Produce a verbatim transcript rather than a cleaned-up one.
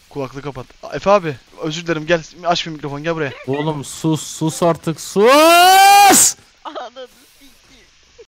Kulaklığı kapat. Efe abi özür dilerim, gel aç bir mikrofon, gel buraya. Oğlum sus sus artık sus. Ananı